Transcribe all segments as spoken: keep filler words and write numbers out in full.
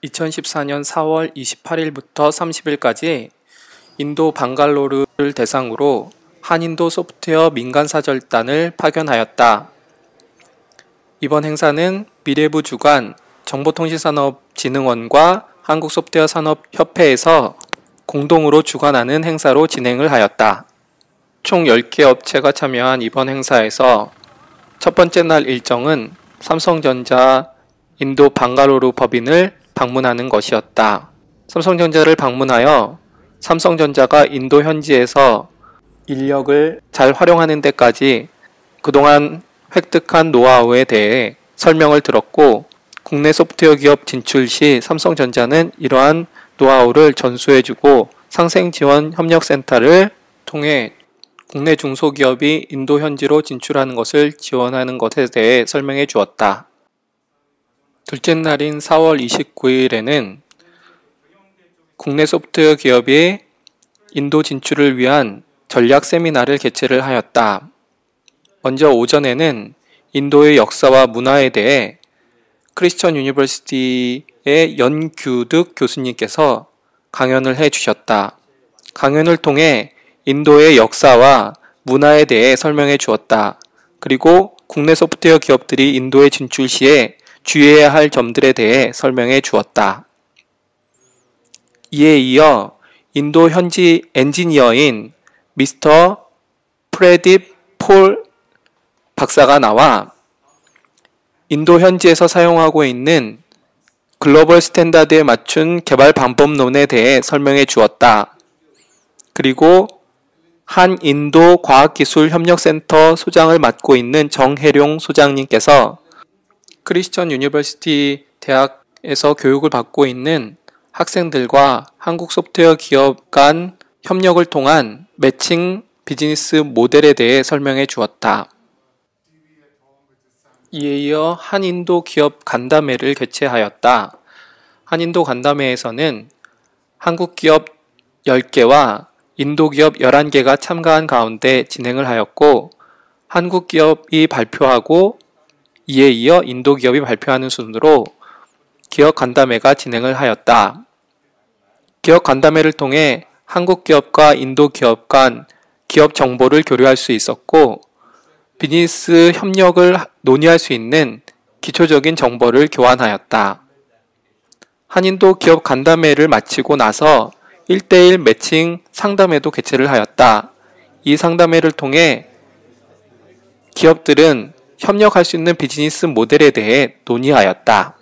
이천십사년 사월 이십팔일부터 삼십일까지 인도 방갈로르를 대상으로 한인도 소프트웨어 민간사절단을 파견하였다. 이번 행사는 미래부 주관 정보통신산업진흥원과 한국소프트웨어산업협회에서 공동으로 주관하는 행사로 진행을 하였다. 총 열 개 업체가 참여한 이번 행사에서 첫 번째 날 일정은 삼성전자 인도 방갈로르 법인을 방문하는 것이었다. 삼성전자를 방문하여 삼성전자가 인도 현지에서 인력을 잘 활용하는 데까지 그동안 획득한 노하우에 대해 설명을 들었고, 국내 소프트웨어 기업 진출 시 삼성전자는 이러한 노하우를 전수해주고 상생지원 협력센터를 통해 국내 중소기업이 인도 현지로 진출하는 것을 지원하는 것에 대해 설명해 주었다. 둘째 날인 사월 이십구일에는 국내 소프트웨어 기업이 인도 진출을 위한 전략 세미나를 개최를 하였다. 먼저 오전에는 인도의 역사와 문화에 대해 크리스천 유니버시티의 연규득 교수님께서 강연을 해주셨다. 강연을 통해 인도의 역사와 문화에 대해 설명해 주었다. 그리고 국내 소프트웨어 기업들이 인도에 진출 시에 주의해야 할 점들에 대해 설명해 주었다. 이에 이어 인도 현지 엔지니어인 미스터 프레딥 폴 박사가 나와 인도 현지에서 사용하고 있는 글로벌 스탠다드에 맞춘 개발 방법론에 대해 설명해 주었다. 그리고 한인도 과학기술협력센터 소장을 맡고 있는 정혜룡 소장님께서 크리스천 유니버시티 대학에서 교육을 받고 있는 학생들과 한국 소프트웨어 기업 간 협력을 통한 매칭 비즈니스 모델에 대해 설명해 주었다. 이에 이어 한인도 기업 간담회를 개최하였다. 한인도 간담회에서는 한국 기업 열 개와 인도 기업 열한 개가 참가한 가운데 진행을 하였고, 한국 기업이 발표하고 이에 이어 인도 기업이 발표하는 순으로 기업 간담회가 진행을 하였다. 기업 간담회를 통해 한국 기업과 인도 기업 간 기업 정보를 교류할 수 있었고, 비즈니스 협력을 논의할 수 있는 기초적인 정보를 교환하였다. 한인도 기업 간담회를 마치고 나서 일 대일 매칭 상담회도 개최를 하였다. 이 상담회를 통해 기업들은 협력할 수 있는 비즈니스 모델에 대해 논의하였다.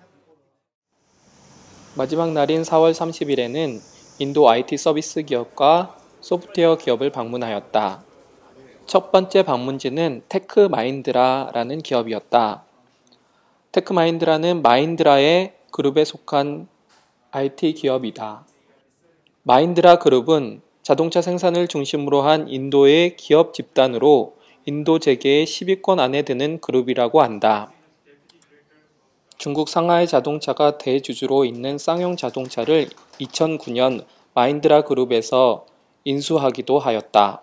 마지막 날인 사월 삼십일에는 인도 아이티 서비스 기업과 소프트웨어 기업을 방문하였다. 첫 번째 방문지는 테크마인드라라는 기업이었다. 테크마인드라는 마인드라의 그룹에 속한 아이티 기업이다. 마인드라 그룹은 자동차 생산을 중심으로 한 인도의 기업 집단으로 인도 재계의 십 위권 안에 드는 그룹이라고 한다. 중국 상하이 자동차가 대주주로 있는 쌍용 자동차를 이천구년 마인드라 그룹에서 인수하기도 하였다.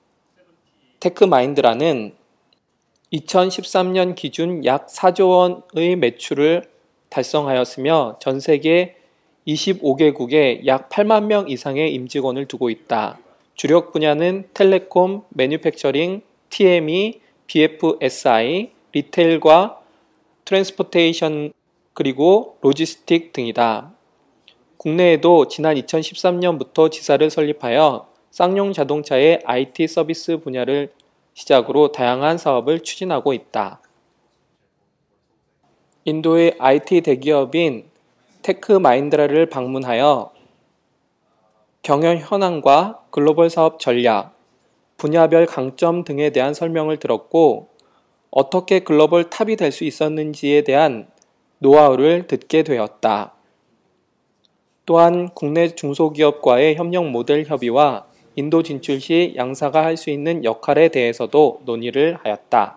테크마인드라는 이천십삼년 기준 약 사조 원의 매출을 달성하였으며 전 세계 이십오 개국에 약 팔만 명 이상의 임직원을 두고 있다. 주력 분야는 텔레콤, 매뉴팩처링, 티엠이, 비에프에스아이, 리테일과 트랜스포테이션 그리고 로지스틱 등이다. 국내에도 지난 이천십삼년부터 지사를 설립하여 쌍용 자동차의 아이티 서비스 분야를 시작으로 다양한 사업을 추진하고 있다. 인도의 아이티 대기업인 테크마인드라를 방문하여 경영 현황과 글로벌 사업 전략, 분야별 강점 등에 대한 설명을 들었고, 어떻게 글로벌 탑이 될 수 있었는지에 대한 노하우를 듣게 되었다. 또한 국내 중소기업과의 협력 모델 협의와 인도 진출 시 양사가 할 수 있는 역할에 대해서도 논의를 하였다.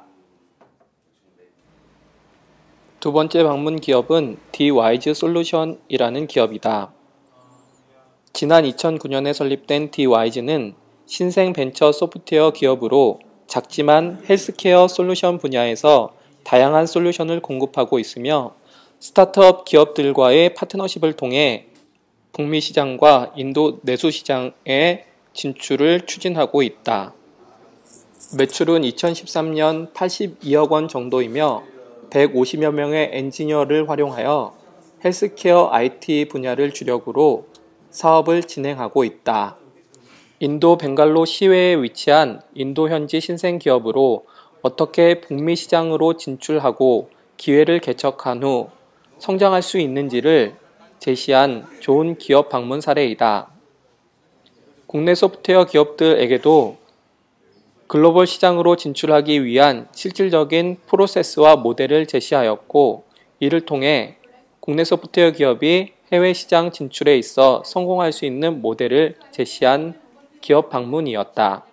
두 번째 방문 기업은 디와이즈 솔루션이라는 기업이다. 지난 이천구년에 설립된 디와이즈는 신생 벤처 소프트웨어 기업으로 작지만 헬스케어 솔루션 분야에서 다양한 솔루션을 공급하고 있으며 스타트업 기업들과의 파트너십을 통해 북미 시장과 인도 내수 시장의 진출을 추진하고 있다. 매출은 이천십삼 년 팔십이억 원 정도이며 백오십여 명의 엔지니어를 활용하여 헬스케어 아이티 분야를 주력으로 사업을 진행하고 있다. 인도 벵갈로 시외에 위치한 인도 현지 신생 기업으로 어떻게 북미 시장으로 진출하고 기회를 개척한 후 성장할 수 있는지를 제시한 좋은 기업 방문 사례이다. 국내 소프트웨어 기업들에게도 글로벌 시장으로 진출하기 위한 실질적인 프로세스와 모델을 제시하였고, 이를 통해 국내 소프트웨어 기업이 해외 시장 진출에 있어 성공할 수 있는 모델을 제시한 기업 방문이었다.